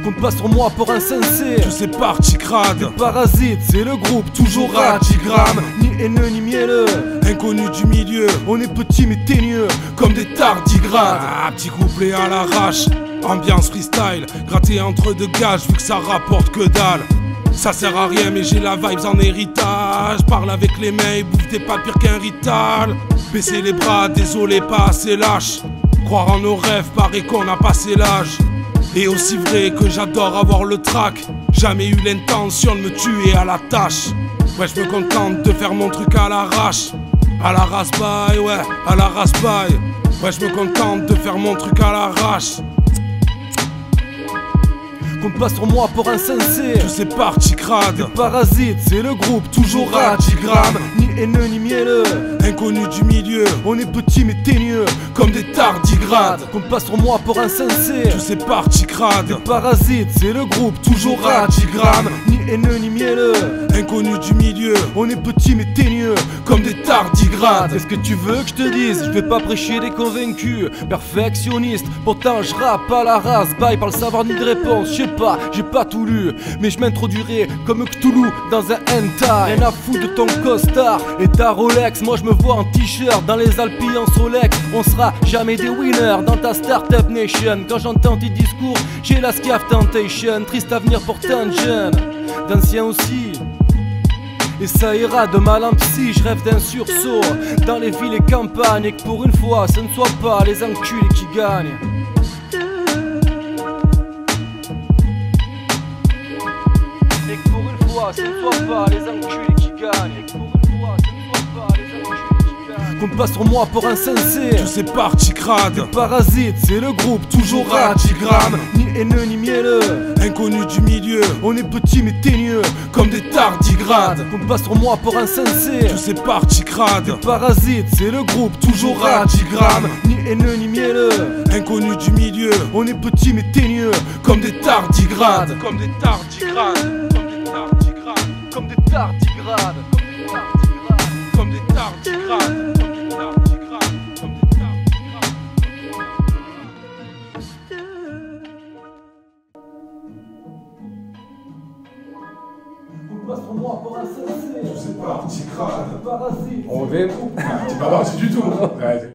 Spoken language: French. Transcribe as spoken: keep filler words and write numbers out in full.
Compte pas sur moi pour insensé, Tous ces partis crades, parasite, c'est le groupe, toujours radigramme. Ni haineux ni mielleux, inconnus du milieu, on est petit mais teigneux, comme des tardigrades. Ah, petit couplet à l'arrache, ambiance freestyle, gratté entre deux gages vu que ça rapporte que dalle. Ça sert à rien mais j'ai la vibes en héritage. Parle avec les mains et bouffe des pas pire qu'un rital. Baisser les bras, désolé pas assez lâche. Croire en nos rêves, paraît qu'on a passé l'âge. Et aussi vrai que j'adore avoir le trac. Jamais eu l'intention de me tuer à la tâche. Ouais, je me contente de faire mon truc à l'arrache. À la raspaille, ouais, à la raspaille. Ouais, je me contente de faire mon truc à l'arrache. compte pas sur moi pour insensé, Tous ces partis crades, parasite, c'est le groupe, toujours radigramme. Ni haineux ni mielleux, inconnus du milieu, on est petit mais teigneux, comme des tardigrades. compte pas sur moi pour insensé, Tous ces partis crades, parasite, c'est le groupe, toujours radigramme. Ni haineux ni mielleux, inconnus du milieu, on est petit mais teigneux, comme des tardigrades. Qu'est-ce que tu veux que je te dise? Je vais pas prêcher des convaincus, perfectionniste. Pourtant je rappe à la race, bye par le savoir ni de réponse. Je sais pas, j'ai pas tout lu, mais je m'introduirai comme Cthulhu dans un hentai. Rien à foutre de ton costard et ta Rolex. Moi je me vois en t-shirt dans les Alpes en Solex. On sera jamais des winners dans ta startup nation. Quand j'entends tes discours, j'ai la scaff temptation. Triste avenir pour tant de jeunes, d'anciens aussi. Et ça ira de mal en psy, je rêve d'un sursaut dans les villes et campagnes. Et que pour une fois ce ne soit pas les enculés qui gagnent. Et que pour une fois ce ne soit pas les enculés qui gagnent. Et que pour une fois ce ne soit pas les enculés qui gagnent. Compte pas sur moi pour insensé, Tous ces partis crades, parasite, c'est le groupe, toujours radigramme. Ni haineux ni mielleux, inconnus du milieu, on est petit mais teigneux, comme des tardigrades. compte pas sur moi pour insensé, Tous ces partis crades, parasite, c'est le groupe, toujours radigramme. Ni haineux ni mielleux, inconnus du milieu, on est petit mais teigneux, comme des tardigrades. Comme des tardigrades, comme des tardigrades, comme des tardigrades, comme des tardigrades. compte pas sur moi pour insensé, Tous ces partis crades, parasite. On revient. c'est pas parti du tout. Ouais.